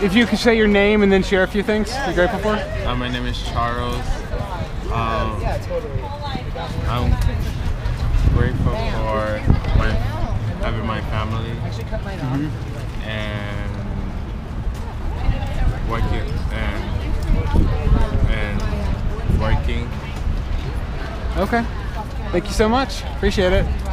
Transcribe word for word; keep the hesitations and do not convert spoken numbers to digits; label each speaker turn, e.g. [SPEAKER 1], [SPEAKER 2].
[SPEAKER 1] if you could say your name and then share a few things you're grateful for.
[SPEAKER 2] Uh, my name is Charles. Um, I'm grateful for my having my family
[SPEAKER 1] Mm-hmm.
[SPEAKER 2] and working and and working.
[SPEAKER 1] Okay. Thank you so much. Appreciate it.